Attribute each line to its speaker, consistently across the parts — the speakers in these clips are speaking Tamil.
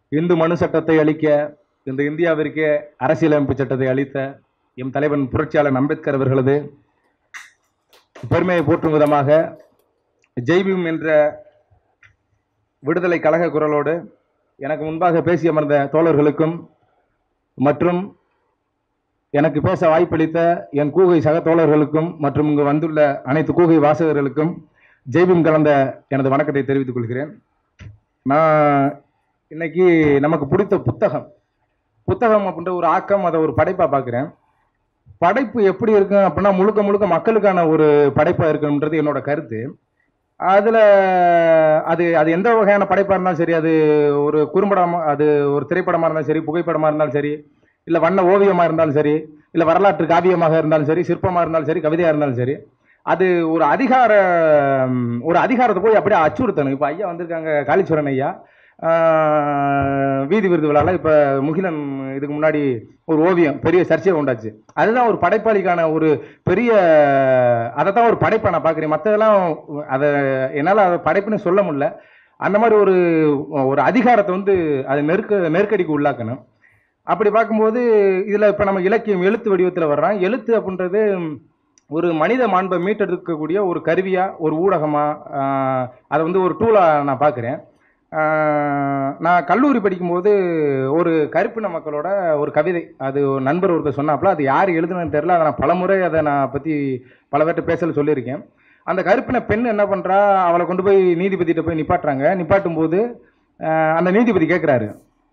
Speaker 1: இந்து மனு சட்டத்தை அளிக்க இந்த இந்தியாவிற்கே அரசியலமைப்பு சட்டத்தை அளித்த எம் தலைவன் புரட்சியாளர் அம்பேத்கர் அவர்களது பெருமையை போற்றும் விதமாக ஜெய்பீம் என்ற விடுதலை கழக குரலோடு எனக்கு முன்பாக பேசி அமர்ந்த தோழர்களுக்கும் மற்றும் எனக்கு பேச வாய்ப்பளித்த என் கூகை சக தோழர்களுக்கும் மற்றும் இங்கு வந்துள்ள அனைத்து கூகை வாசகர்களுக்கும் ஜெய்பீம் கலந்த எனது வணக்கத்தை தெரிவித்துக் கொள்கிறேன். நான் இன்னைக்கு நமக்கு பிடித்த புத்தகம் அப்படின்ற ஒரு ஆக்கம், அதை ஒரு படைப்பாக பார்க்குறேன். படைப்பு எப்படி இருக்கும் அப்படின்னா முழுக்க முழுக்க மக்களுக்கான ஒரு படைப்பாக இருக்குன்றது என்னோட கருத்து. அதில் அது அது எந்த வகையான படைப்பாக இருந்தாலும் சரி, அது ஒரு குறும்படமாக, அது ஒரு திரைப்படமாக இருந்தாலும் சரி, புகைப்படமாக இருந்தாலும் சரி, இல்லை வண்ண ஓவியமாக இருந்தாலும் சரி, இல்லை வரலாற்று காவியமாக இருந்தாலும் சரி, சிற்பமாக இருந்தாலும் சரி, கவிதையாக இருந்தாலும் சரி, அது ஒரு அதிகாரத்தை போய் அப்படியே அச்சுறுத்தணும். இப்போ ஐயா வந்திருக்காங்க, காளீஸ்வரன் ஐயா, வீதி விருது விழாவில் இப்போ முகிலன் இதுக்கு முன்னாடி ஒரு ஓவியம் பெரிய சர்ச்சையை உண்டாச்சு. அதுதான் ஒரு படைப்பாளிக்கான ஒரு பெரிய, அதை தான் ஒரு படைப்பை நான் பார்க்குறேன். மற்றதெல்லாம் அதை என்னால் அதை படைப்புன்னு சொல்ல முடியல. அந்த மாதிரி ஒரு அதிகாரத்தை வந்து அது நெருக்கடிக்கு உள்ளாக்கணும். அப்படி பார்க்கும்போது இதில் இப்போ நம்ம இலக்கியம் எழுத்து வடிவத்தில் வர்றோம். எழுத்து அப்படின்றது ஒரு மனித மாண்பை மீட்டெடுக்கக்கூடிய ஒரு கருவியாக, ஒரு ஊடகமாக, அதை வந்து ஒரு டூலாக நான் பார்க்குறேன். நான் கல்லூரி படிக்கும்போது ஒரு கருப்பின மக்களோட ஒரு கவிதை, அது ஒரு நண்பர் ஒருத்தர் சொன்னாப்புல, அது யார் எழுதுனதுன்னு தெரியல, அதை நான் பலமுறை அதை நான் பற்றி பல பேர்ட்ட பேசல சொல்லியிருக்கேன். அந்த கருப்பின பெண் என்ன பண்ணுறா, அவளை கொண்டு போய் நீதிபதிகிட்ட போய் நிப்பாட்டுறாங்க. நிப்பாட்டும் போது அந்த நீதிபதி கேட்குறாரு,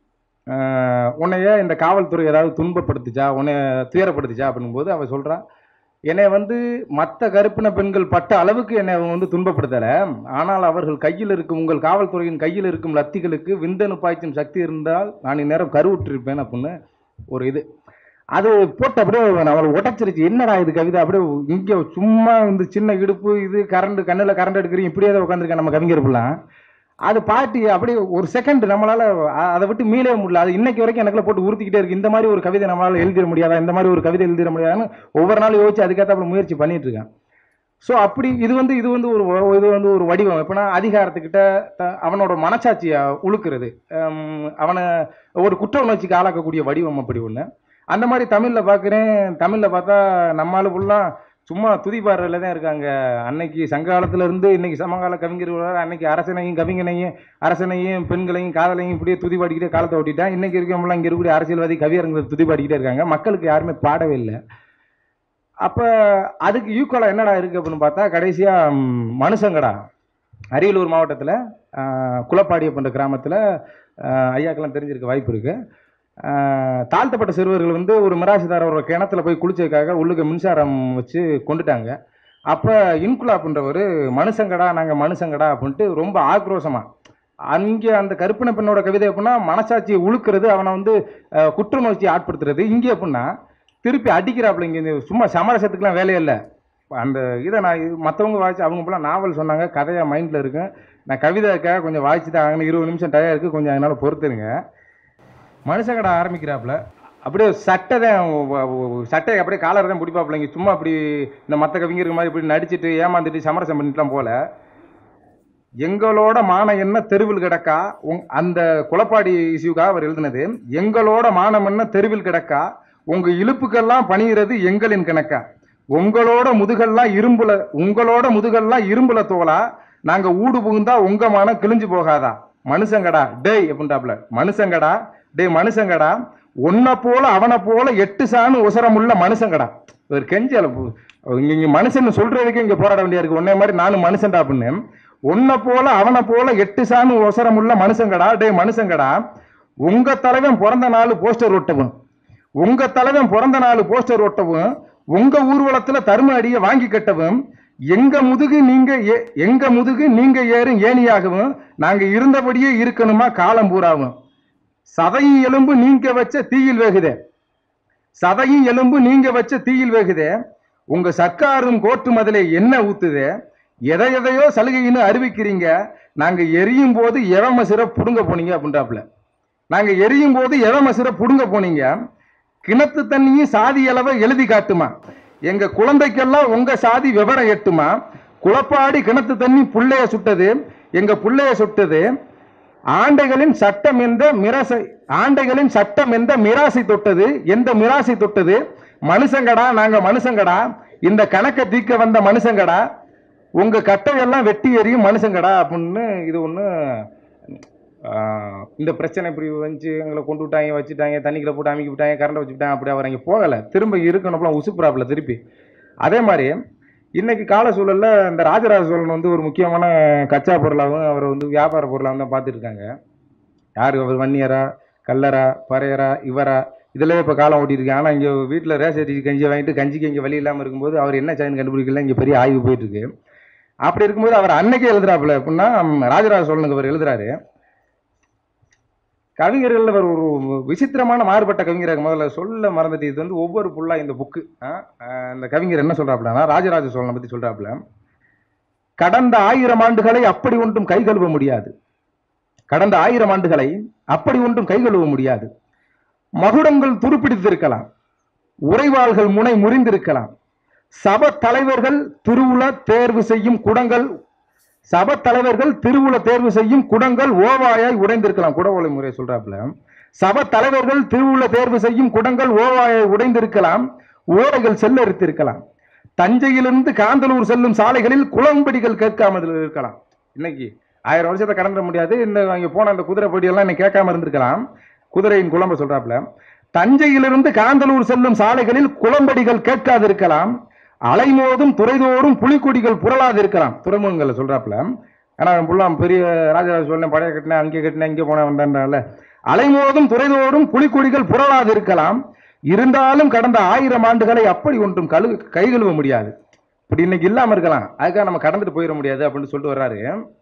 Speaker 1: உன்னைய இந்த காவல்துறை ஏதாவது துன்பப்படுத்துச்சா, உன்னை துயரப்படுத்துச்சா அப்படிங்கும்போது அவள் சொல்கிறா, என்னை வந்து மற்ற கருப்பின பெண்கள் பட்ட அளவுக்கு என்னை அவங்க வந்து துன்பப்படுத்தலை, ஆனால் அவர்கள் கையில் இருக்கும், உங்கள் காவல்துறையின் கையில் இருக்கும் லத்திகளுக்கு விந்தணு பாய்ச்சும் சக்தி இருந்தால் நான் இந்நேரம் கருவுற்றிருப்பேன் அப்படின்னு ஒரு இது. அது போட்டு அப்படியே அவளை உடச்சிருச்சு. என்னடா இது கவிதை, அப்படியே இங்கே சும்மா இந்த சின்ன இடுப்பு, இது கண்ணில் கரண்ட் எடுக்கிறீங்க, இப்படியே தான் உட்காந்துருக்கேன் நம்ம கவிஞர்லாம். அது பாட்டி அப்படியே ஒரு செகண்ட் நம்மளால் அதை விட்டு மீளவே முடியல. அது இன்னைக்கு வரைக்கும் எனக்குள்ள போட்டு உறுத்திக்கிட்டே இருக்குது. இந்த மாதிரி ஒரு கவிதை நம்மளால் எழுதிட முடியாதா, இந்த மாதிரி ஒரு கவிதை எழுதிட முடியாதான்னு ஒவ்வொரு நாளும் யோசிச்சு அதுக்கேற்ற முயற்சி பண்ணிட்டு இருக்கேன். ஸோ அப்படி இது வந்து ஒரு வடிவம். எப்படின்னா அதிகாரத்துக்கிட்ட அவனோட மனசாட்சியை உழுக்கிறது, அவனை ஒரு குற்ற உணர்ச்சிக்கு ஆளாக்கக்கூடிய வடிவம் அப்படி ஒன்று. அந்த மாதிரி தமிழில் பார்க்குறேன். தமிழில் பார்த்தா நம்மளால ஃபுல்லாக சும்மா துதிப்பாடுறதுல தான் இருக்காங்க. அன்னைக்கு சங்ககாலத்துல இருந்து இன்னைக்கு சமகால கவிஞர்கள், அன்னைக்கு அரசனையும் கவிஞனையும், அரசனையும் பெண்களையும் காதலையும் இப்படியே துதிப்பாடிக்கிட்டே காலத்தை ஓட்டிட்டா. இன்னைக்கு இருக்கவங்களாம் இங்கே இருக்கக்கூடிய அரசியல்வாதி கவியரங்களை துதிப்பாடிக்கிட்டே இருக்காங்க. மக்களுக்கு யாருமே பாடவே இல்லை. அப்போ அதுக்கு ஈக்குவலாக என்னடா இருக்குது அப்படின்னு பார்த்தா கடைசியாக மனுஷங்கடா, அரியலூர் மாவட்டத்தில் குளப்பாடி அப்படின்ற கிராமத்தில் ஐயாக்கெல்லாம் தெரிஞ்சிருக்க வாய்ப்பு இருக்குது. தாழ்த்தப்பட்ட சிறுவர்கள் வந்து ஒரு மிராசுதாரோட கிணத்துல போய் குளிச்சதுக்காக உள்ளுக்கு மின்சாரம் வச்சு கொண்டுட்டாங்க. அப்போ இன்குலாப்ன்றவர் மனுஷங்கடா, நாங்கள் மனுஷங்கடா அப்படின்ட்டு ரொம்ப ஆக்ரோஷமாக, அங்கே அந்த கருப்பின பெண்ணோட கவிதை அப்படின்னா மனசாட்சியை உழுக்கிறது, அவனை வந்து குற்றுணர்ச்சி ஆட்படுத்துறது. இங்கே அப்படின்னா திருப்பி அடிக்கிறாப்புல. இங்கே சும்மா சமரசத்துக்குலாம் வேலையே இல்லை. அந்த இதை நான் மற்றவங்க வாய்ச்சி, அவங்க போல நாவல் சொன்னாங்க, கதையாக மைண்டில் இருக்கும். நான் கவிதைக்காக கொஞ்சம் வாய்ச்சி தான் ஆகணும். 20 நிமிஷம் டயம் இருக்குது, கொஞ்சம் அதனால் பொறுத்துருங்க. மனுஷங்கடா ஆரம்பிக்கிறாப்புல, அப்படியே சட்டை அப்படியே காலர் தான் பிடிப்பாப்புல. இங்கே சும்மா அப்படி இந்த மற்ற கவிஞருக்கு மாதிரி இப்படி நடிச்சுட்டு ஏமாந்துட்டு சமரசம் பண்ணிட்டுலாம் போல. எங்களோட மானம் என்ன தெருவில் கிடக்கா, அந்த குளப்பாடி இஷ்யூக்காக அவர் எழுதினது. எங்களோட மானம் என்ன தெருவில் கிடக்கா, உங்க இழுப்புக்கெல்லாம் பணிகிறது எங்களின் கணக்கா, உங்களோட முதுகெல்லாம் இரும்புல தோலா, நாங்க ஊடு புகுந்தா உங்க மானம் கிழிஞ்சு போகாதா, மனுஷங்கடா டேய் அப்படின்றாப்புல. மனுஷங்கடா டேய், மனுஷங்கடா, உன்னை போல அவனை போல 8 சாணு உசரமுள்ள மனுஷங்கடா. ஒரு கெஞ்சல் இங்க மனுஷன் சொல்றதுக்கு இங்க போராட வேண்டியா இருக்கு. உன்னை மாதிரி நானும் மனுஷன்டா அப்படின்னு. உன்னை போல அவனை போல 8 சாணு உசரமுள்ள மனுஷங்கடா டேய் மனுஷங்கடா, உங்க தலைவன் பிறந்த நாள் போஸ்டர் ஒட்டவும், உங்க ஊர்வலத்துல தர்ம அடியை வாங்கி கட்டவும், எங்க முதுகு நீங்க ஏறும் ஏணியாகவும், நாங்க இருந்தபடியே இருக்கணுமா காலம் பூராவும். சதையும் எலும்பு நீங்க வச்ச தீயில் வேகுதே, உங்க சர்க்காரும் கோர்ட்டு மதிலே என்ன ஊத்துதே, எதையோ சலுகைன்னு அறிவிக்கிறீங்க, நாங்க எரியும் போது எவமசிற புடுங்க போனீங்க அப்படின்றாப்புல. நாங்க எரியும் போது எவமசிற புடுங்க போனீங்க, கிணத்து தண்ணியும் சாதி அளவை எழுதி காட்டுமா, எங்க குழந்தைக்கெல்லாம் உங்க சாதி விவரம் எட்டுமா, குளப்பாடி கிணத்து தண்ணி புள்ளைய சுட்டது, எங்க புள்ளைய சுட்டது, ஆண்டைகளின் சட்டம் எந்த மிராசை தொட்டது, எந்த மிராசை தொட்டது, மனுஷங்கடா நாங்க மனுஷங்கடா, இந்த கணக்கை தீக்க வந்த மனுஷங்கடா, உங்க கட்டையெல்லாம் வெட்டி எறியும் மனுஷங்கடா அப்படின்னு இது ஒண்ணு. இந்த பிரச்சனை இப்படி வந்து எங்களை கொண்டு விட்டாங்க, வச்சுட்டாங்க, தண்ணிக்குள்ள போட்டு அமைக்கி விட்டாங்க, கரண்ட் வச்சு விட்டாங்க, அப்படி அவர் அங்கே போகலை, திரும்ப இருக்கணும் உசுப்புறாப்புல திருப்பி. அதே மாதிரி இன்னைக்கு கால சூழல்ல இந்த ராஜராஜ சோழன் வந்து ஒரு முக்கியமான கச்சா பொருளாகவும் அவரை வந்து வியாபார பொருளாகவும் தான் பார்த்துட்டு இருக்காங்க. யாரு அவர், வன்னியரா, கல்லரா, பறையரா, இவரா, இதுல இப்போ காலம் ஓட்டிட்டு இருக்காங்க. ஆனால் இங்கே வீட்டில் ரேசரி கஞ்சி வாங்கிட்டு கஞ்சிக்கு இங்கே வழி இல்லாமல் இருக்கும்போது அவர் என்ன சாயின்னு கண்டுபிடிக்கல, இங்கே பெரிய ஆய்வு போயிட்டு இருக்கு. அப்படி இருக்கும்போது அவர் அன்னைக்கே எழுதுறாப்புல அப்படின்னா ராஜராஜ சோழனுக்கு அவர் எழுதுறாரு. கவிஞர்கள் அவர் ஒரு விசித்திரமான மாறுபட்ட கவிஞராக முதல்ல சொல்ல மறந்துட்டு, இது வந்து ஒவ்வொரு புள்ளா இந்த புக்கு. இந்த கவிஞர் என்ன சொல்றாப்புலன்னா ராஜராஜ சோழனை பத்தி சொல்றாப்புல, கடந்த 1000 ஆண்டுகளை அப்படி ஒன்றும் கை கழுவ முடியாது, கடந்த 1000 ஆண்டுகளை அப்படி ஒன்றும் கை கழுவ முடியாது. மகுடங்கள் துருப்பிடித்திருக்கலாம், உறைவாள்கள் முனை முறிந்திருக்கலாம், சப தலைவர்கள் திருவுள தேர்வு செய்யும் குடங்கள் ஓவாயாய் உடைந்திருக்கலாம். குடவோலை முறை சொல்றாப்புல, சப தலைவர்கள் திருவுள தேர்வு செய்யும் குடங்கள் ஓவாயாய் உடைந்திருக்கலாம், ஓடைகள் செல்லரித்திருக்கலாம், தஞ்சையிலிருந்து காந்தலூர் செல்லும் சாலைகளில் குளம்படிகள் கேட்காமல் இருக்கலாம். இன்னைக்கு 1000 வருஷத்தை கடந்துட முடியாது, இந்த அங்கே போன அந்த குதிரை பொடியெல்லாம் இன்னைக்கு கேட்காம இருந்திருக்கலாம். குதிரையின் குளம்ப சொல்றாப்புல, தஞ்சையிலிருந்து காந்தலூர் செல்லும் சாலைகளில் குளம்படிகள் கேட்காதிருக்கலாம், அலைமோதும் துறைதோறும் புலிக்கொடிகள் புரளாது இருக்கலாம். துறைமுகங்களை சொல்றாப்புல, ஆனா புல்லாம் பெரிய ராஜராஜ சோழன் படைய கட்டினேன், அங்கே கட்டினேன், இங்கே போன வந்தான்ல, அலைமோதும் துறைதோறும் புலிக்கொடிகள் புரளாது இருக்கலாம், இருந்தாலும் கடந்த 1000 ஆண்டுகளை அப்படி ஒன்றும் கை கழுவ முடியாது. இப்படி இன்னைக்கு இல்லாம இருக்கலாம், அதுக்காக நம்ம கடந்துட்டு போயிட முடியாது அப்படின்னு சொல்லிட்டு வர்றாரு.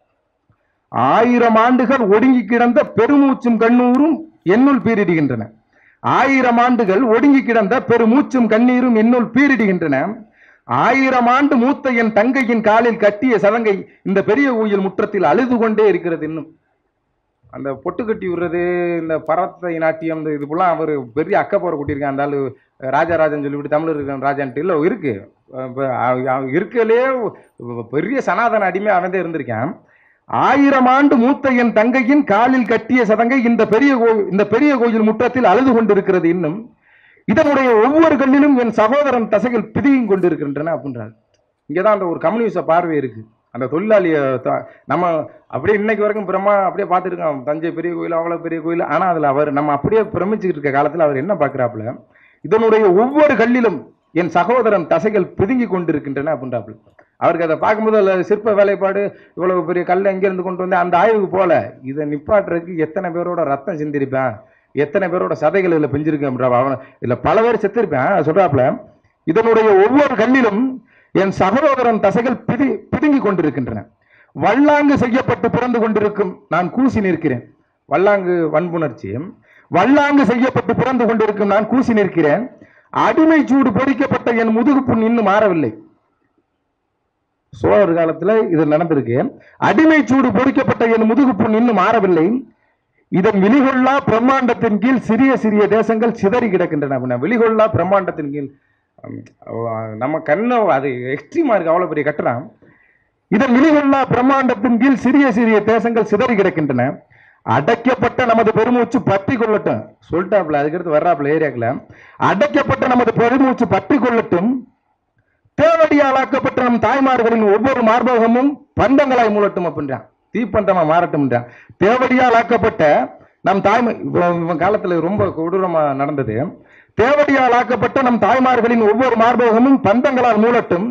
Speaker 1: 1000 ஆண்டுகள் ஒடுங்கி கிடந்த பெருமூச்சும் கண்ணூரும் என்னுள் பீரிடுகின்றன. 1000 ஆண்டுகள் ஒடுங்கி கிடந்த பெருமூச்சும் கண்ணீரும் என்னுள் பீரிடுகின்றன. 1000 ஆண்டு மூத்த என் தங்கையின் காலில் கட்டிய சதங்கை இந்த பெரிய கோயில் முற்றத்தில் அழுது கொண்டே இருக்கிறது. இன்னும் அந்த பொட்டு கட்டி விடுறது, இந்த பரத்தை நாட்டியம், இந்த இதுபோலாம் அவர் பெரிய அக்கப்போரை கூட்டியிருக்கான். அந்த ஆளு ராஜராஜன் சொல்லிவிட்டு தமிழர் இருக்க ராஜான்ட்டு இல்லை இருக்கு, இருக்கலே பெரிய சனாதன அடிமை அவன் தான் இருந்திருக்கான். 1000 ஆண்டு மூத்த என் தங்கையின் காலில் கட்டிய சதங்கை இந்த பெரிய கோயில் முற்றத்தில் அழுது கொண்டிருக்கிறது. இன்னும் இதனுடைய ஒவ்வொரு கண்ணிலும் என் சகோதரன் தசைகள் பிதியும் கொண்டிருக்கின்றன அப்படின்றார். இங்கதான் அந்த ஒரு கம்யூனிஸ்ட பார்வை இருக்கு. அந்த தொழிலாளிய நம்ம அப்படியே இன்னைக்கு வரைக்கும் பிரமா அப்படியே பார்த்துருக்கோம், தஞ்சை பெரிய கோயில் அவ்வளவு பெரிய கோயில். ஆனா அதுல அவர் நம்ம அப்படியே பிரமிச்சுக்கிட்டு இருக்க காலத்துல அவர் என்ன பார்க்கிறாப்புல, இதனுடைய ஒவ்வொரு கல்லிலும் என் சகோதரன் தசைகள் பிதுங்கி கொண்டிருக்கின்றன அப்படின்றாப்புல. அவருக்கு அதை பார்க்கும்போது அதில் சிற்ப வேலைப்பாடு, இவ்வளவு பெரிய கல்லை எங்கேருந்து கொண்டு வந்து அந்த ஆய்வுக்கு போல, இதை நிப்பாட்டுறதுக்கு எத்தனை பேரோட ரத்தம் சிந்திருப்பேன், எத்தனை பேரோட சதைகள் இதில் பெஞ்சிருக்கேன், அவன் இதில் பல பேர் செத்திருப்பேன் சொல்றாப்புல. இதனுடைய ஒவ்வொரு கல்லிலும் என் சகோதரன் தசைகள் பிதுங்கி கொண்டிருக்கின்றன. வல்லாங்கு செய்யப்பட்டு பிறந்து கொண்டிருக்கும் நான் கூசி நிற்கிறேன். வல்லாங்கு வன்புணர்ச்சி. வல்லாங்கு செய்யப்பட்டு பிறந்து கொண்டிருக்கும் நான் கூசி நிற்கிறேன். அடிமை சூடு பொறிக்கப்பட்ட என் முதுகு புண் இன்னும் மாறவில்லை. சோழர் காலத்துல இது நடந்திருக்கு. அடிமை சூடு பொறிக்கப்பட்ட என் முதுகு புண் இன்னும் மாறவில்லை. இதன் விழிகொள்ளா பிரம்மாண்டத்தின் கீழ் சிறிய சிறிய தேசங்கள் சிதறி கிடக்கின்றன. விழிகொள்ளா பிரம்மாண்டத்தின் கீழ் நம்ம கண்ணு அது எக்ஸ்ட்ரீமா இருக்கு, அவ்வளவு பெரிய கட்டணம். இதன் விழிகொள்ளா பிரம்மாண்டத்தின் கீழ் சிறிய சிறிய தேசங்கள் சிதறி கிடக்கின்றன. அடைக்கப்பட்ட நமது பெருமூச்சு பற்றி கொள்ளட்டும் சொல்லிட்டாப்ல. அதுக்கடுத்து வர்றாப்புல ஏரியாக்குல, அடைக்கப்பட்ட நமது பெருமூச்சு பற்றி கொள்ளட்டும். தேவடியாளாக்கப்பட்ட நம் தாய்மார்களின் ஒவ்வொரு மார்பகமும் பந்தங்களாய் மூலட்டும் அப்படின்றான். தீப்பந்தமா மாறட்டும். தேவடியால் ஆக்கப்பட்ட நம் தாய்மை காலத்துல ரொம்ப கொடூரமா நடந்தது. தேவடியால் ஆக்கப்பட்ட நம் தாய்மார்களின் ஒவ்வொரு மார்பகமும் பந்தங்களால் மூலட்டும்.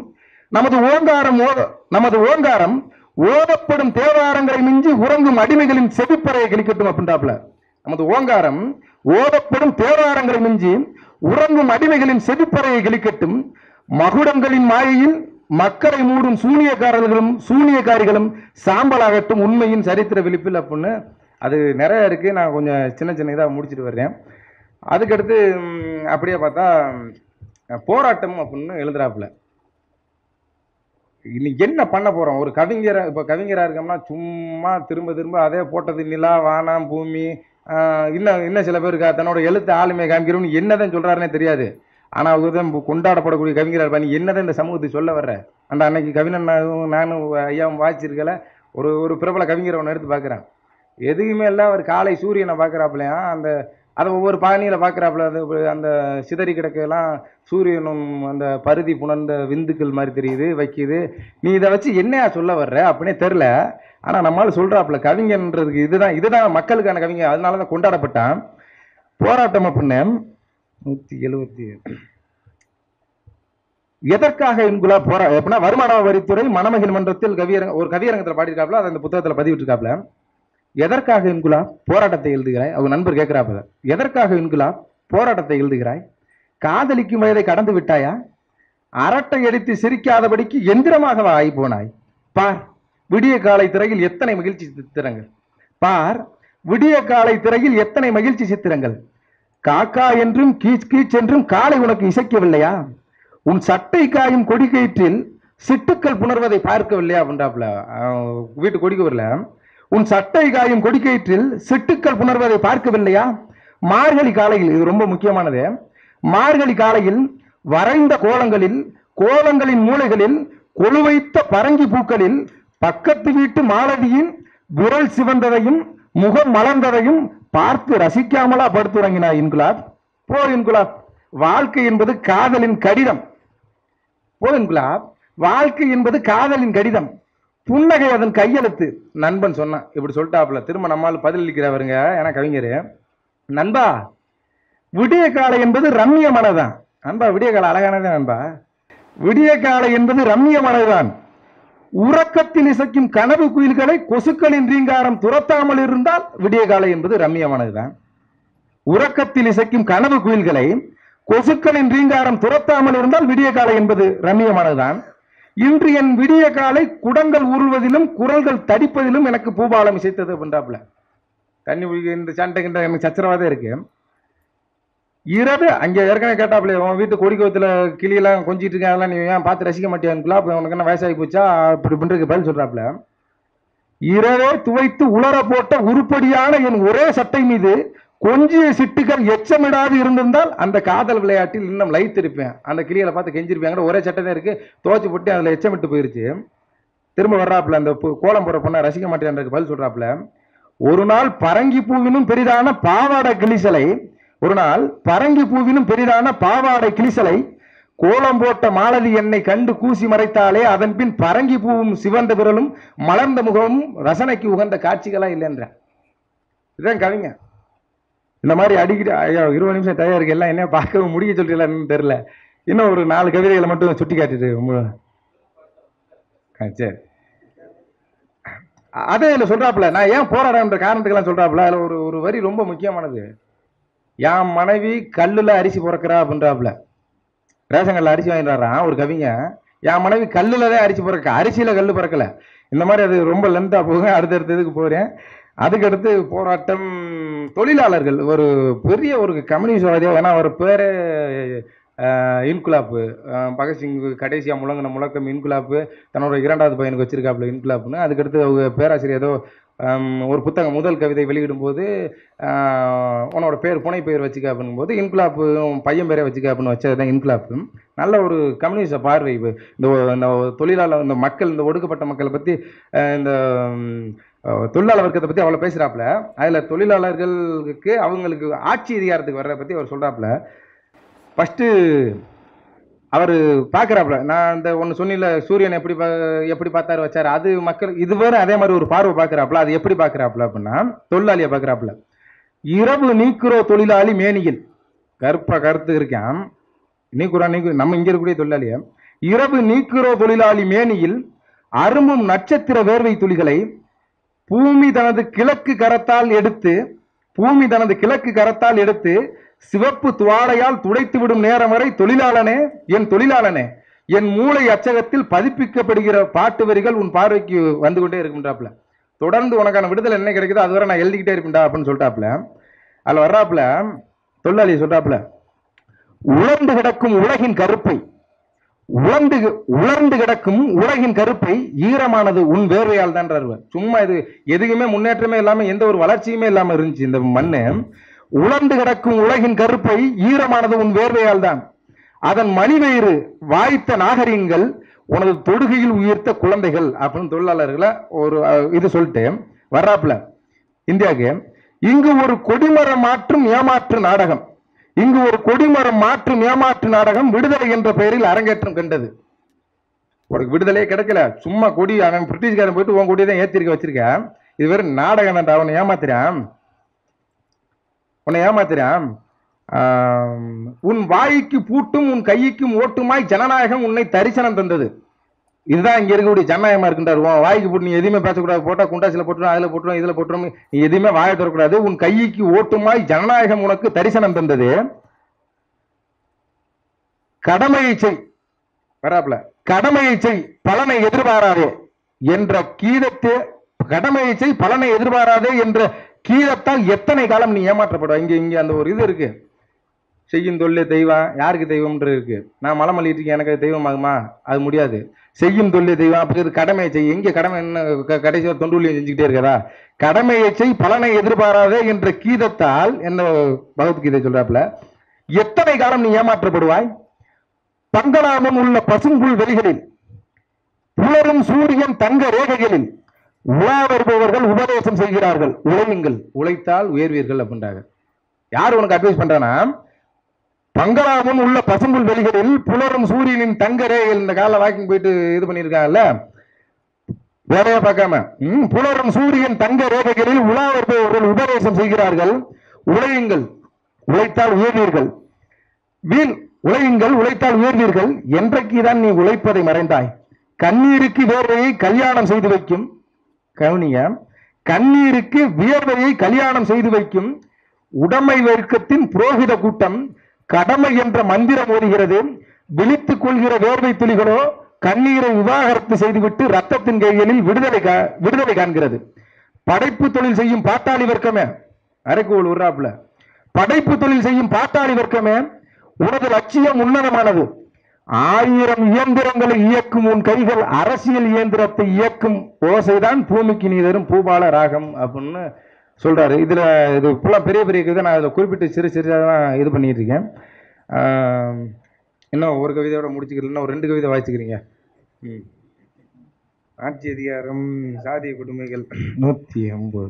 Speaker 1: நமது ஓங்காரம் ஓதப்படும் தேவாரங்களை மிஞ்சி உறங்கும் அடிமைகளின் செவிப்பறையை கிழிக்கட்டும் அப்படின்றாப்புல. நமது ஓங்காரம் ஓதப்படும் தேவாரங்களை மிஞ்சி உறங்கும் அடிமைகளின் செவிப்பறையை கிழிக்கட்டும். மகுடங்களின் மாயையில் மக்களை மூடும் சூனியக்காரிகளும் சாம்பலாகட்டும் உண்மையின் சரித்திர விழிப்பில் அப்படின்னு. அது நிறைய இருக்கு, நான் கொஞ்சம் சின்ன சின்ன இதாக முடிச்சுட்டு வர்றேன். அதுக்கடுத்து அப்படியே பார்த்தா போராட்டம் அப்படின்னு எழுதுறாப்புல. இன்னைக்கு என்ன பண்ண போறோம்? ஒரு கவிஞரை இப்போ கவிஞராக இருக்கோம்னா சும்மா திரும்ப திரும்ப அதே போட்டது நிலா வானம் பூமி, இன்னும் சில பேருக்கு தன்னோட எழுத்து ஆளுமை காமிக்கிறோம்னு என்னதான் சொல்றாருன்னே தெரியாது. ஆனா அவர்தான் கொண்டாடப்படக்கூடிய கவிஞராக இருப்பா. நீ என்னதான் இந்த சமூகத்துக்கு சொல்ல வர்ற? அந்த அன்னைக்கு கவிஞன் நானும் ஐயாவும் வாய்ச்சிருக்கல, ஒரு பிரபல கவிஞரை ஒன்று எடுத்து பார்க்குறேன். எதுவுமே இல்லை. அவர் காலை சூரியனை பார்க்குறாப்புலையா, அந்த அதை ஒவ்வொரு பாணியில் பார்க்குறாப்புல, அது அந்த சிதறி கிடக்கெல்லாம் சூரியனும் அந்த பருதி புணர்ந்த விந்துக்கள் மாதிரி தெரியுது வைக்கிது. நீ இதை வச்சு என்னையா சொல்ல வர்ற அப்படின்னே தெரில. ஆனால் நம்மளால சொல்கிறாப்புல கவிஞன்றதுக்கு இதுதான் மக்களுக்கான கவிஞர், அதனால தான் கொண்டாடப்பட்டான். போராட்டம் அப்படின்னு 170 எதற்காக இன்குலாப் எப்படின்னா வருமான வரித்துறை மணமகிழ் மன்றத்தில் ஒரு கவியரங்கத்தில் பாடியிருக்காப்புல, அதை அந்த புத்தகத்தில் பதிவிட்டிருக்காப்புல. எதற்காக இன்குலாப் போராட்டத்தை எழுதுகிறாய்? அவங்க நண்பர் கேட்கிறாப்புல, எதற்காக இன்குலாப் போராட்டத்தை எழுதுகிறாய்? காதலிக்கும் வயதை கடந்து விட்டாயா? அரட்டை அடித்து சிரிக்காதபடிக்கு எந்திரமாகவா ஆகி போனாய்? பார் விடிய காலை திரையில் எத்தனை மகிழ்ச்சி சித்திரங்கள். பார் விடிய காலை திரையில் எத்தனை மகிழ்ச்சி சித்திரங்கள். காக்கா என்றும் கீச் கீச் என்றும் காலை உனக்கு இசைக்கவில்லையா? உன் சட்டை காயும் கொடிக்கயிற்றில் சிட்டுக்கள் புணர்வதை பார்க்கவில்லையா அப்படின்றாப்புல. வீட்டு கொடிக்கு வரல. உன் சட்டை காயும் கொடிக்கயிற்றில் சிட்டுக்கள் புணர்வதை பார்க்கவில்லையா? மார்கழி காலையில், இது ரொம்ப முக்கியமானது, மார்கழி காலையில் வரைந்த கோலங்களில், கோலங்களின் மூலைகளில் கொழுவைத்த பரங்கி பூக்களில் பக்கத்து வீட்டு மாலதியின் விரல் சிவந்ததையும் முகம் மலர்ந்ததையும் பார்த்து ரசிக்காமலா படுத்துறங்கினாய் இன்குலாப்? போ இன்குலாப், வாழ்க்கை என்பது காதலின் கடிதம். போ இன்குலாப், வாழ்க்கை என்பது காதலின் கடிதம், புன்னகை அதன் கையெழுத்து. நண்பன் சொன்னான், இப்படி சொல்லிட்டாப்புல. திரும்ப நம்மால் பதிலளிக்கிறவருங்க, ஏன்னா கவிஞர். நண்பா, விடிய காலை என்பது ரம்மியமானதான். நண்பா, விடிய காலை அழகானதான் நண்பா. விடிய காலை என்பது ரம்மியமானதுதான். உறக்கத்தில் இசைக்கும் கனவு குயில்களை கொசுக்களின் ரீங்காரம் துரத்தாமல் இருந்தால் விடிய காலை என்பது ரம்மியமானதுதான். உறக்கத்தில் இசைக்கும் கனவு குயில்களை கொசுக்களின் ரீங்காரம் துரத்தாமல் இருந்தால் விடிய காலை என்பது ரம்மியமானதுதான். இன்று என் விடிய காலை குடங்கள் உருள்வதிலும் குரல்கள் தடிப்பதிலும் எனக்கு பூபாலம் இசைத்தது அப்படின்றாப்புல. தண்ணி இந்த சண்டை எனக்கு சச்சரவாதே இருக்கு. இரவு அங்கே ஏற்கனவே கேட்டாப்புல, உன் வீட்டு கொடிக்கோத்துல கிளியெல்லாம் கொஞ்சிட்டு இருக்கேன், அதெல்லாம் நீ ஏன் பார்த்து ரசிக்க மாட்டேன்னுக்குலாம், அப்போ உனக்கு என்ன வயசாகி போச்சா அப்படி பண்ணுறதுக்கு பதில் சொல்றாப்புல. இரவே துவைத்து உலர போட்ட உருப்படியான என் ஒரே சட்டை மீது கொஞ்சிய சிட்டுகள் எச்சமிடாது இருந்திருந்தால் அந்த காதல் விளையாட்டில் இன்னும் லைத்திருப்பேன். அந்த கிளிகளை பார்த்து கெஞ்சிருப்பேன். ஒரே சட்டை தான் இருக்கு, துவைச்சு போட்டு அதில் எச்சமிட்டு போயிருச்சு. திரும்ப வர்றாப்புல, அந்த கோலம் போற பொண்ணை ரசிக்க மாட்டேன்றதுக்கு பதில் சொல்றாப்புல. ஒரு நாள் பரங்கி பூவினும் பெரிதான பாவாடை கிளிசலை, ஒரு நாள் பரங்கி பூவினும் பெரிதான பாவாடை கிளிசலை கோலம் போட்ட மாலதி என்னை கண்டு கூசி மறைத்தாலே அதன் பின் பரங்கி பூவும் சிவந்த விரலும் மலர்ந்த முகமும் ரசனைக்கு உகந்த காட்சிகளா இல்லைன்ற. இதுதான் கவிங்க. இந்த மாதிரி அடிக்கடி 20 நிமிஷம் தயாரிக்க எல்லாம் என்ன பார்க்கவும் முடிய சொல்றீங்களான்னு தெரியல. இன்னும் ஒரு 4 கவிதைகளை மட்டும் சுட்டி காட்டிட்டு சரி. அதே இதில் சொல்றாப்புல, நான் ஏன் போராடுற காரணத்துக்கெல்லாம் சொல்றாப்புல. அதில் ஒரு வரி ரொம்ப முக்கியமானது. என் மனைவி கல்லுல அரிசி பிறக்கிறா அப்படின்றாப்புல. ரேஷன் கல்ல அரிசி வாங்கிடுறான் ஒரு கவிங்க. என் மனைவி கல்லுல தான் அரிசி பிறக்க, அரிசியில கல்லு பிறக்கல. இந்த மாதிரி அது ரொம்ப லென்த்தா போக அடுத்தடுத்ததுக்கு போறேன். அதுக்கடுத்து போராட்டம் தொழிலாளர்கள், ஒரு பெரிய ஒரு கம்யூனிஸ்ட்வாதியா, ஏன்னா அவர் பேரு இன்குலாப்பு. பகத்சிங் கடைசியாக முழங்கின முழக்கம் இன்குலாப்பு. தன்னோட 2வது பையனுக்கு வச்சிருக்காப்புல இன்குலாப்புன்னு. அதுக்கடுத்து அவங்க பேராசிரியர் ஏதோ ஒரு புத்தகம் முதல் கவிதை வெளியிடும் போது உன்னோட பேர் புனை பெயர் வச்சுக்க அப்படிங்கும் போது இன்குலாப்பு பையன் பேரை வச்சுக்க அப்படின்னு வச்சது தான் இன்குலாப்பு. நல்ல ஒரு கம்யூனிஸ்ட பார்வை. இந்த தொழிலாளர், இந்த மக்கள், இந்த ஒடுக்கப்பட்ட மக்களை பற்றி, இந்த தொழிலாளர் வர்க்கத்தை பற்றி அவ்வளோ பேசுகிறாப்புல. அதில் தொழிலாளர்களுக்கு அவங்களுக்கு ஆட்சி அதிகாரத்துக்கு வர்றதை பற்றி அவர் சொல்கிறாப்புல. ஃபஸ்ட்டு அவர் பார்க்குறாப்புல, நான் இந்த ஒன்று சொன்னில சூரியன் எப்படி பார்த்தாரு வச்சார், அது மக்கள் இது வேறு அதே மாதிரி ஒரு பார்வை பார்க்குறாப்புல. அது எப்படி பார்க்குறாப்புல அப்படின்னா, தொழிலாளியை பார்க்குறாப்புல. இரவு நீக்குறோ தொழிலாளி மேனியில், கருத்து இருக்கான், நம்ம இங்கே இருக்கக்கூடிய தொழிலாளிய, இரவு நீக்குறோ தொழிலாளி மேனியில் அரும்பும் நட்சத்திர வேர்வை துளிகளை பூமி தனது கிழக்கு கரத்தால் எடுத்து சிவப்பு துவாடையால் துடைத்து விடும் நேரம் வரை தொழிலாளனே, என் மூளை அச்சகத்தில் பதிப்பிக்கப்படுகிற பாட்டு வரிகள் உன் பார்வைக்கு வந்து கொண்டே இருக்கும்ன்றாப்புல. தொடர்ந்து உனக்கான விடுதலை என்ன கிடைக்குதோ அதுவரை நான் எழுதிக்கிட்டே இருப்பேன்டா அப்படின்னு சொல்லிட்டாப்புல. அதில் வர்றாப்புல தொழிலாளி சொல்றாப்புல, உலர்ந்து கிடக்கும் உலகின் கருப்பை ஈரமானது உன் வேர்வையால் தான். சும்மா இது எதுக்குமே முன்னேற்றமே இல்லாம எந்த ஒரு வளர்ச்சியுமே இல்லாம இருந்துச்சு இந்த மண்ணு. உலர்ந்து கிடக்கும் உலகின் கருப்பை ஈரமானது உன் வேர்வையால் தான். அதன் மணிவயிறு வாய்த்த நாகரிகங்கள் உனது தொடுகையில் உயிர்த்த குழந்தைகள் அப்படின்னு தொழிலாளர்களை ஒரு இது சொல்லிட்டு வர்றாப்புல. இந்தியாவுக்கு. இங்கு ஒரு கொடிமரம் மாற்றும் ஏமாற்று நாடகம், இங்கு ஒரு கொடிமரம் மாற்றும் ஏமாற்று நாடகம் விடுதலை என்ற பெயரில் அரங்கேற்றம் கண்டது. உனக்கு விடுதலையே கிடைக்கல, சும்மா கொடி அவன் பிரிட்டிஷ்காரன் போயிட்டு உன் கொடியை தான் ஏத்திருக்க வச்சிருக்க, இது வெறும் நாடகம் தான். அவனை ஏமாத்துறான், உன்னை ஏமாத்துறான். உன் வாய்க்கு பூட்டும் உன் கைக்கும் ஓட்டுமாய் ஜனநாயகம் உன்னை தரிசனம் தந்தது. இதுதான் இங்க இருக்கக்கூடிய ஜனநாயகமா இருக்கின்றார். உன் வாய்க்கு போட்டு நீ எதுவுமே பேசக்கூடாது, போட்டா குண்டாசில போட்டுரும், அதுல போட்டுரும், இதுல போட்டுரும், நீ எதுவுமே வாயை தரக்கூடாது. உன் கைக்கு ஓட்டுமாய் ஜனநாயகம் உனக்கு தரிசனம் தந்தது. கடமையை செய், வராப்ல கடமையை செய் பலனை எதிர்பாராதே என்ற கீதத்தை, கடமையை செய் பலனை எதிர்பாராதே என்ற கீதத்தால் எத்தனை காலம் நீ ஏமாற்றப்படுவ. இங்க இங்க அந்த ஒரு இது இருக்கு, செய்யும் தொல்லே தெய்வம், யாருக்கு தெய்வம்ன்றது இருக்கு. நான் மலை மல்லிட்டு இருக்கேன், எனக்கு தெய்வம் ஆகுமா? அது முடியாது. செய்யும் தொல்லே தெய்வம், அப்படி கடமையை செய். எங்க கடமை என்ன கடைசி தொண்டுலியம் செஞ்சுக்கிட்டே இருக்கதா? கடமையை செய் பலனை எதிர்பாராதே என்ற கீதத்தால் என்ன பகவத்கீதை சொல்றாப்புல, எத்தனை காலம் நீ ஏமாற்றப்படுவாய்? பங்களாமம் உள்ள பசும்புல் வெளிகளில் புலரும் சூரியன் தங்க ரேகைகளில் உலா வருபவர்கள் உபதேசம் செய்கிறார்கள், உழையுங்கள் உழைத்தால் உயர்வீர்கள் அப்படின்றாங்க. யார் உனக்கு அட்வைஸ் பண்றானா? பங்களாமம் உள்ள பசும்புல் வெளிகளில் புலரும் சூரியனின் தங்க ரேகைகள். இந்த கால வாக்கிங் போயிட்டு இது பண்ணியிருக்காங்கல்ல, வேலையா பார்க்காம, புலரும் சூரியன் தங்க ரேகைகளில் உலா வருபவர்கள் உபதேசம் செய்கிறார்கள், உழையுங்கள் உழைத்தால் உயர்வீர்கள். வீண் உழையுங்கள் உழைத்தால் உயர்வீர்கள். என்றைக்குதான் நீ உழைப்பதை மறைந்தாய்? கண்ணீருக்கு வேர்வையை கல்யாணம் செய்து வைக்கும், கவுனிய, கண்ணீருக்கு வியர்வையை கல்யாணம் செய்து வைக்கும் உடைமை வர்க்கத்தின் புரோகித கூட்டம் கடமை என்ற மந்திரம் ஓடுகிறது. விழித்துக் கொள்கிற வேர்வை துளிகளோ கண்ணீரை விவாகரத்து செய்துவிட்டு ரத்தத்தின் கைகளில் விடுதலை காண்கிறது. படைப்பு தொழில் செய்யும் பாட்டாளி வர்க்கமே, அரைக்கோள் உர்றாப்புல, படைப்பு தொழில் செய்யும் பாட்டாளி வர்க்கமே, உனது லட்சியம் உன்னதமானது. 1000 இயந்திரங்களை இயக்கும் உன் கைகள் அரசியல் இயந்திரத்தை இயக்கும் ஓசைதான் பூமிக்கு நீ தரும் பூபால ராகம் அப்படின்னு சொல்றாரு. இதுல இது பெரிய பெரிய கவிதை, நான் இதில் குறிப்பிட்டு சிறு சிறிதான் இது பண்ணிட்டு இருக்கேன். இன்னும் ஒரு கவிதையோட முடிச்சுக்கிறேன், இன்னும் ஒரு 2 கவிதை வாசிக்கிறீங்க. ஆட்சி அதிகாரம் சாதிய கொடுமைகள் 180.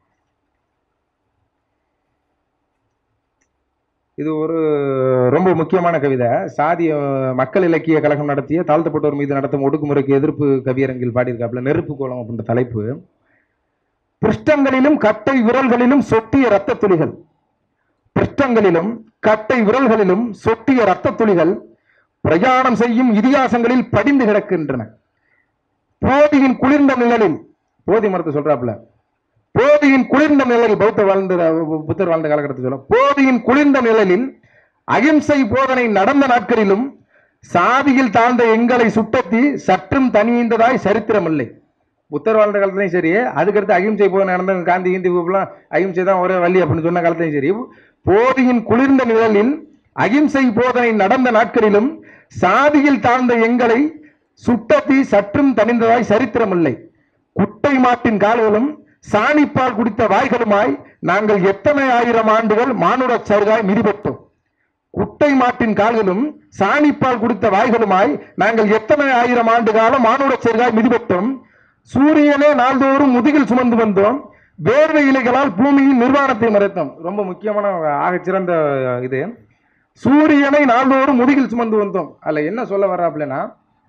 Speaker 1: இது ஒரு ரொம்ப முக்கியமான கவிதை. சாதிய மக்கள் இலக்கிய கழகம் நடத்திய தாழ்த்தப்பட்டோர் மீது நடத்தும் ஒடுக்குமுறைக்கு எதிர்ப்பு கவியரங்கில் பாடியிருக்காப்புல, நெருப்பு கோலம் அப்படின்ற தலைப்பு. பிருஷ்டங்களிலும் கட்டை விரல்களிலும் சொட்டிய ரத்த துளிகள், பிருஷ்டங்களிலும் கட்டை விரல்களிலும் சொட்டிய ரத்த துளிகள் பிரயாணம் செய்யும் இதிகாசங்களில் படிந்து கிடக்கின்றன. போதியின் குளிர்ந்த நிழலில், போதி மரத்தை சொல்றாப்புல, போதியின் குளிர்ந்த நிழலில் புத்தர் வாழ்ந்த காலகட்டத்தில் சொல்ல, போதியின் குளிர்ந்த நிழலில் அகிம்சை போதனை நடந்த நாட்களிலும் சாதியில் தாழ்ந்த எங்களை சுட்டத்தி சற்றும் தனியந்ததாய் சரித்திரமில்லை. புத்தர் வாழ்ந்த காலத்திலையும் சரி, அதுக்கடுத்து அகிம்சை போதனை நடந்த காந்தி ஹிந்தி அகிம்சை தான் ஒரே வழி அப்படின்னு சொன்ன காலத்திலையும் சரி, போதியின் குளிர்ந்த நிழலில் அகிம்சை போதனை நடந்த நாட்களிலும் சாதியில் தாழ்ந்த எங்களை சுட்டத்தி சற்றும் தனிந்ததாய் சரித்திரமில்லை. குட்டை மாட்டின் கால்களும் சாணிப்பால் குடித்த வாய்களுமாய் நாங்கள் எத்தனை ஆயிரம் ஆண்டுகள் மானுட சருகாய் மிதிபட்டோம். குட்டை மாட்டின் கால்களும் சாணிப்பால் குடித்த வாய்களுமாய் நாங்கள் எத்தனை ஆயிரம் ஆண்டு காலம் மானுட சருகாய் மிதிபட்டோம். சூரியனே நாள்தோறும் முதுகில் சுமந்து வந்தோம், வேர்வை இலைகளால் பூமியின் நிர்வாணத்தை மறைத்தோம். ரொம்ப முக்கியமான ஆகச்சிறந்த இது. சூரியனை நாள்தோறும் முதுகில் சுமந்து வந்தோம். அதுல என்ன சொல்ல வர்றாப்லன்னா,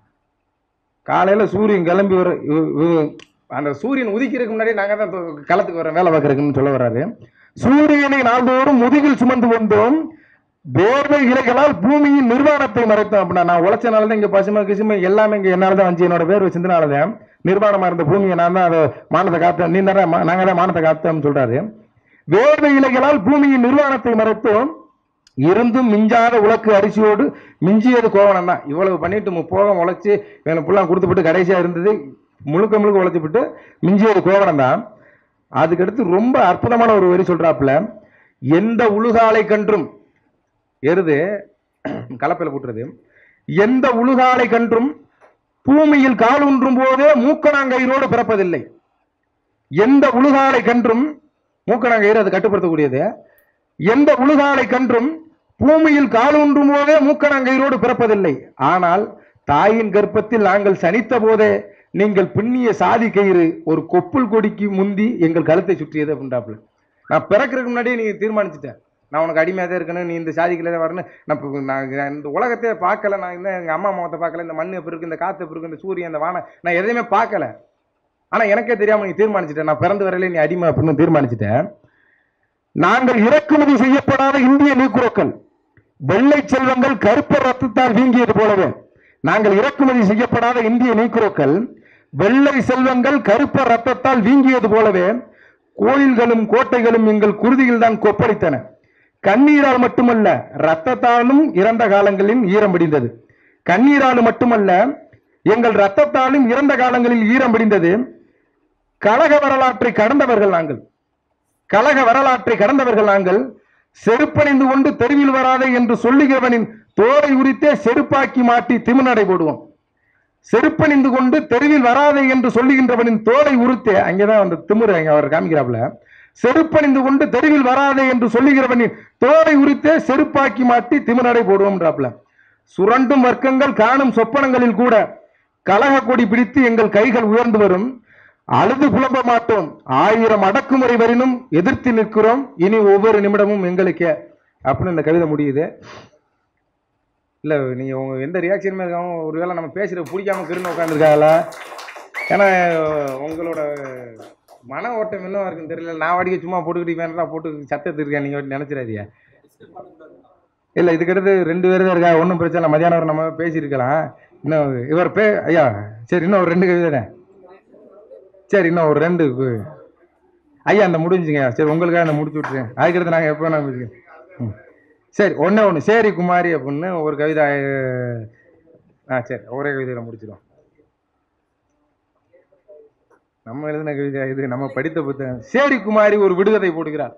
Speaker 1: காலையில சூரியன் கிளம்பி வர, அந்த சூரியன் உதிக்கிறதுக்கு முன்னாடி நாங்க தான் களத்துக்கு வர வேலை பார்க்கறதுன்னு சொல்ல வர்றாரு. சூரியனை நாள்தோறும் முதுகில் சுமந்து வந்தோம், வேர்வை இலைகளால் பூமியின் நிர்வாணத்தை மறைத்தோம். அப்படின்னா நான் உழைச்சனாலதான் இங்க பசுமை கிசுமை எல்லாமே இங்க என்னாலதான் வந்து, என்னோட வேர்வை சிந்தனாலதான் நிர்வாணமா இருந்த பூமியை நான் தான் அதை மானத்தை காத்தோம், நீ தான் நாங்க தான் மானத்தை காத்தோம்னு சொல்றாரு. வேர்வை இலைகளால் பூமியின் நிர்வாணத்தை மறைத்தோம், இருந்தும் மிஞ்சாத உலக்கு அரிசியோடு மிஞ்சியது கோவணம் தான். இவ்வளவு பண்ணிட்டு 30 போகம் உழைச்சி எனக்கு புல்லாம் கொடுத்துப்பட்டு கடைசியா இருந்தது முழுக்க முழுக்க உழைச்சிப்பட்டு மிஞ்சியது கோவணம் தான். அதுக்கடுத்து ரொம்ப அற்புதமான ஒரு வரி சொல்றாப்புல, எந்த உழுகாலை கன்றும், எருது கலப்பையில போட்டுறது, எந்த உழுகாலை கன்றும் பூமியில் கால் ஊன்றும் போதே மூக்கணாங்கயிரோடு பிறப்பதில்லை. எந்த உழுகாலை கன்றும், மூக்கணாங்கயிறு அது கட்டுப்படுத்தக்கூடியது, எந்த உழுகாலை கன்றும் பூமியில் கால் ஊன்றும் போதே மூக்கணாங்கயிரோடு பிறப்பதில்லை. ஆனால் தாயின் கர்ப்பத்தில் நாங்கள் சனித்த போதே நீங்கள் பின்னிய சாதி கயிறு ஒரு கொப்புள் கொடிக்கு முந்தி எங்கள் கழுத்தை சுற்றியது அப்படின்றாப்புல. நான் பிறக்கிறதுக்கு முன்னாடியே நீ தீர்மானிச்சுட்டேன், நான் உனக்கு அடிமையாக தான் இருக்கணும், நீ இந்த சாதிக்குள்ளே தான் வரணும். நான் இந்த உலகத்தையே பார்க்கல, நான் இன்னும் எங்கள் அம்மா முகத்தை பார்க்கல, இந்த மண் எப்படி இருக்கு, இந்த காற்று எப்படி இருக்கு, இந்த சூரியன், இந்த வானம், நான் எதையுமே பார்க்கல. ஆனால் எனக்கே தெரியாமல் நீ தீர்மானிச்சுட்டேன், நான் பிறந்து வரையிலே நீ அடிமை அப்படின்னு தீர்மானிச்சுட்டேன். நாங்கள் இறக்குமதி செய்யப்படாத இந்திய நீக்குரோக்கள், வெள்ளை செல்வங்கள் கருப்பர் ரத்தத்தால் வீங்கியது போலவே, நாங்கள் இறக்குமதி செய்யப்படாத இந்திய நீக்குரோக்கள் வெள்ளை செல்வங்கள் கருப்பர் ரத்தத்தால் வீங்கியது போலவே கோயில்களும் கோட்டைகளும் எங்கள் குருதியில் தான் கொப்பளித்தன. கண்ணீரால் மட்டுமல்ல ரத்தத்தாலும் இறந்த காலங்களில் ஈரம் பிடிந்தது. கண்ணீராலும் மட்டுமல்ல எங்கள் ரத்தத்தாலும் இறந்த காலங்களில் ஈரம் பிடிந்தது. கழக வரலாற்றை கடந்தவர்கள் நாங்கள், கழக வரலாற்றை கடந்தவர்கள் நாங்கள். செருப்பணிந்து கொண்டு தெருவில் வராதே என்று சொல்லுகிறவனின் தோலை உரித்தே செருப்பாக்கி மாட்டி திமிர்நடை போடுவோம். செருப்பணிந்து கொண்டு தெருவில் வராதே என்று சொல்லுகின்றவனின் தோலை உரித்தே, அங்கேதான் அந்த திமிர் அங்க அவர் காமிக்கிறாப்புல, செருப்பணிந்து கொண்டு தெருவில் வராதே என்று சொல்லுகிறவனின் தோலை உரித்தே செருப்பாக்கி மாட்டி திமிர்நடை போடுவோம்ன்றாப்புல. சுரண்டும் வர்க்கங்கள் காணும் சொப்பனங்களில் கூட கலக கொடி பிடித்து எங்கள் கைகள் உயர்ந்து வரும். அழுது புலம்ப மாட்டோம், 1000 அடக்குமுறை வரினும் எதிர்த்து நிற்கிறோம், இனி ஒவ்வொரு நிமிடமும் எங்களுக்கே அப்படின்னு இந்த கவிதை முடியுது. இல்லை நீங்கள் உங்கள் எந்த ரியாக்ஷனுமே இருக்காம, ஒருவேளை நம்ம பேசுகிறது பிடிக்காம கிருன்னு உட்காந்துருக்காங்களா? ஏன்னா உங்களோட மன ஓட்டம் என்ன இருக்குன்னு தெரியல. நான் வாடிக்கை சும்மா போட்டுக்கிட்டு வேணா போட்டு சத்தத்து இருக்கேன், நீங்கள் நினச்சிடாதீங்க. இல்லை இதுக்கடுத்து 2 பேர் தான் இருக்கா, ஒன்றும் பிரச்சனை இல்லை, மதியானம் நம்ம பேசியிருக்கலாம். இன்னும் இவர் ஐயா சரி, இன்னும் ஒரு 2 கவிதை தான். சரி இன்னும் ஒரு 2 ஐயா அந்த முடிஞ்சுங்க. சரி உங்களுக்காக நான் முடிச்சு விட்டுறேன், அதுக்கடுத்து நாங்கள் எப்போ நான் பேசுகிறேன். சரி ஒன்று சேரி குமாரி அப்படின்னு ஒரு கவிதை. சரி ஒரே கவிதையில் முடிச்சிடும். நம்ம எழுதின கவிதை இது, நம்ம படித்த புத்தகம். சேரி குமாரி ஒரு விடுகதை போடுகிறார்.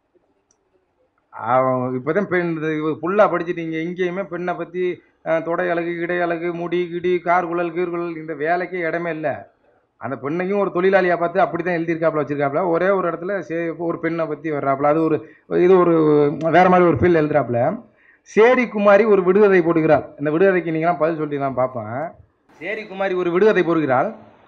Speaker 1: இப்போதான் பெண் ஃபுல்லாக படிச்சுட்டீங்க, எங்கேயுமே பெண்ணை பற்றி தொடை அழகு, இடை அழகு, முடி கிடி, கார்குழல் கீர்குழல், இந்த வேலைக்கே இடமே இல்லை. அந்த பெண்ணையும் ஒரு தொழிலாளியாக பார்த்து அப்படி தான் எழுதியிருக்காப்புல, வச்சிருக்காப்புல. ஒரே ஒரு இடத்துல ஒரு பெண்ணை பற்றி வர்றாப்புல, அது ஒரு இது ஒரு வேற மாதிரி ஒரு ஃபீல் எழுதுறாப்புல. சேரி குமாரி ஒரு விடுகதை போடுகிறாள். இந்த விடுகதைக்கு நீங்களாம் பதில் சொல்லிட்டு நான் பார்ப்பேன். சேரி குமாரி ஒரு விடுகதை போடுகிறாள்.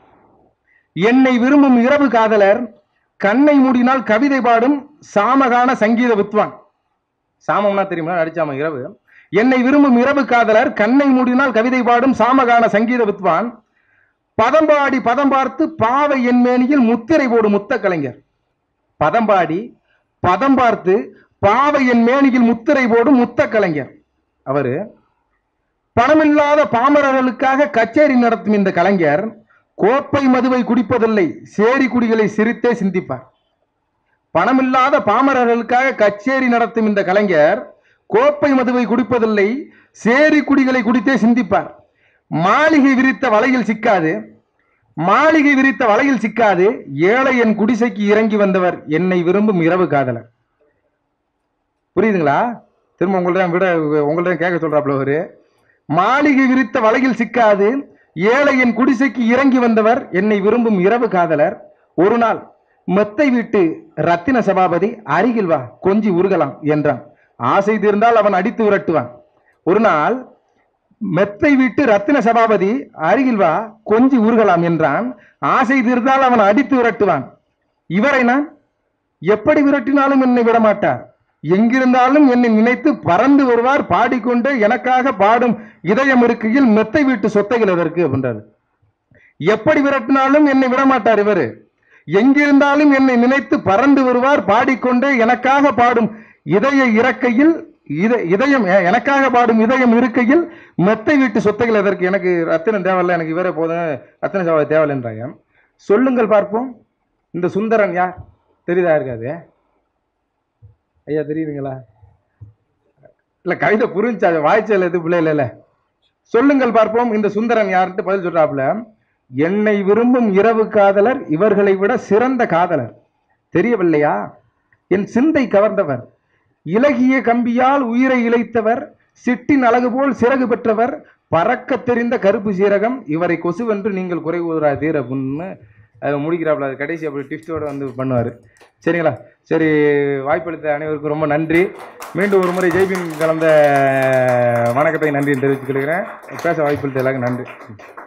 Speaker 1: என்னை விரும்பும் இரவு காதலர் கண்ணை மூடினால் கவிதை பாடும் சாமகான சங்கீத வித்வான். சாமம்னா தெரியுமா? அடிச்சாம இரவு. என்னை விரும்பும் இரவு காதலர் கண்ணை மூடினால் கவிதை பாடும் சாமகான சங்கீத வித்வான். பதம்பாடி பதம் பார்த்து பாவை என் மேனியில் முத்திரை போடும் முத்த கலைஞர். பதம்பாடி பதம் பார்த்து பாவை என் மேனியில் முத்திரை போடும் முத்த கலைஞர். அவரு பணமில்லாத பாமரர்களுக்காக கச்சேரி நடத்தும் இந்த கலைஞர் கோப்பை மதுவை குடிப்பதில்லை, சேரி குடிகளை சிரித்தே சிந்திப்பார். பணமில்லாத பாமரர்களுக்காக கச்சேரி நடத்தும் இந்த கலைஞர் கோப்பை மதுவை குடிப்பதில்லை, சேரி குடிகளை குடித்தே சிந்திப்பார். மாளிகை விரித்த வலையில் சிக்காது, மாளிகை விரித்த வலையில் சிக்காது ஏழை என் குடிசைக்கு இறங்கி வந்தவர் என்னை விரும்பும் இரவு காதலர். புரியுதுங்களா? திரும்ப உங்கள்ட்ட கேட்க சொல்றாப்புல அவரு. மாளிகை விரித்த வலையில் சிக்காது ஏழை என் குடிசைக்கு இறங்கி வந்தவர் என்னை விரும்பும் இரவு காதலர். ஒரு நாள் மெத்தை விட்டு ரத்தின சபாபதி அருகில் வா கொஞ்சி உருகலாம் என்றான். ஆசை தீர்ந்தால் அவன் அடித்து விரட்டுவான். ஒரு நாள் மெத்தை விட்டு ரத்தின சபாபதி அருகில் வா கொஞ்சி உருகலாம் என்றான். ஆசை தீர்ந்தால் அவன் அடித்து விரட்டுவான். இவரை நான் எப்படி விரட்டினாலும் என்னை விடமாட்டார், எங்கிருந்தாலும் என்னை நினைத்து பறந்து வருவார், பாடிக்கொண்டு எனக்காக பாடும் இதயம் இருக்கையில் மெத்தை வீட்டு சொத்தைகள் எதற்கு அப்படின்றாரு. எப்படி விரட்டினாலும் என்னை விடமாட்டார் இவரு, எங்கிருந்தாலும் என்னை நினைத்து பறந்து வருவார், பாடிக்கொண்டே எனக்காக பாடும் இதய இறக்கையில் இதயம் எனக்காக பாடும் இதயம் இருக்கையில் மெத்தை வீட்டு சொத்தைகள் எதற்கு? எனக்கு ரத்தினம் தேவையில்லை, எனக்கு இவரே போதும், ரத்தின சபாபதி தேவையில்லைன்றாங்க. சொல்லுங்கள் பார்ப்போம், இந்த சுந்தரன் யார் தெரியுதா? இருக்காது ஐயா, தெரியுதுங்களா? இல்ல கவிதை புரிஞ்சா வாய்ச்சல் எது பிள்ளை இல்ல. சொல்லுங்கள் பார்ப்போம், இந்த சுந்தரன் யாருன்ட்டு பதில் சொல்றாப்புல. என்னை விரும்பும் இரவு காதலர் இவர்களை விட சிறந்த காதலர், தெரியவில்லையா? என் சிந்தை கவர்ந்தவர், இலகிய கம்பியால் உயிரை இழைத்தவர், சிட்டின் அழகு போல் சிறகு பெற்றவர், பறக்க தெரிந்த கருப்பு சீரகம், இவரை கொசுவென்று நீங்கள் குறை கூறாதீர் அப்படின்னு முடிக்கிறாப்புல. அது கடைசி அப்படி டிப்ஸோட வந்து பண்ணுவார். சரிங்களா? சரி, வாய்ப்பளித்த அனைவருக்கும் ரொம்ப நன்றி. மீண்டும் ஒரு முறை ஜெய்பீம் கலந்த வணக்கத்தை நன்றியை தெரிவித்துக் கொள்கிறேன். பேச வாய்ப்பளித்த எல்லாருக்கும் நன்றி.